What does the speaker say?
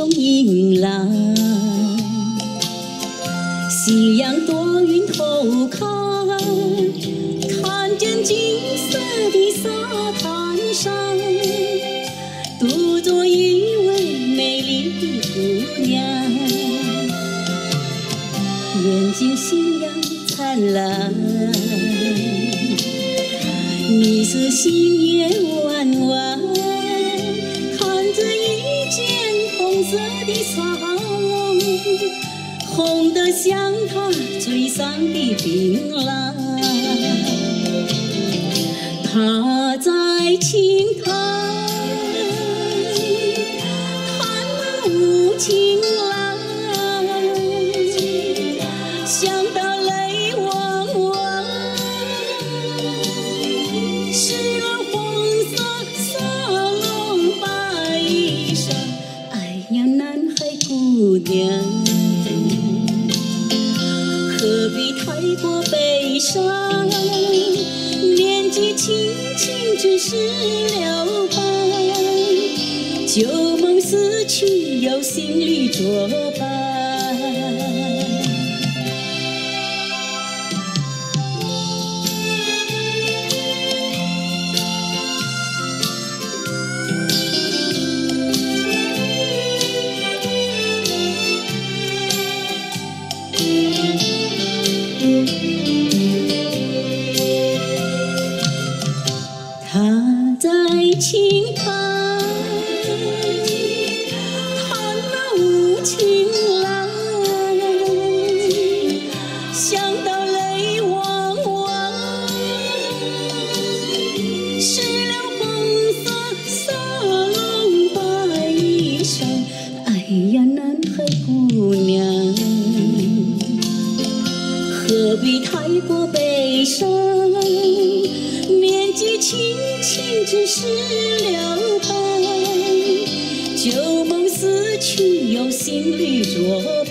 中迎来。夕阳多云头看，看见金色的沙滩上，独坐一位美丽的姑娘，眼睛星阳灿烂。你是星月弯弯，看着一件红色的纱笼，红得像她嘴上的槟榔。她在轻弹，弹那无情郎，想到泪汪汪。是那红色纱笼白衣裳，哎呀，男孩姑娘，何必太过悲伤？年纪轻轻只是了伴，旧梦死去有新侣作伴。他在轻弹，弹那无情郎，想到泪汪汪。湿了红色纱笼白衣裳，哎呀，男孩姑娘，何必太过悲伤？年纪轻轻只是了伴，旧梦死去有新侣作伴。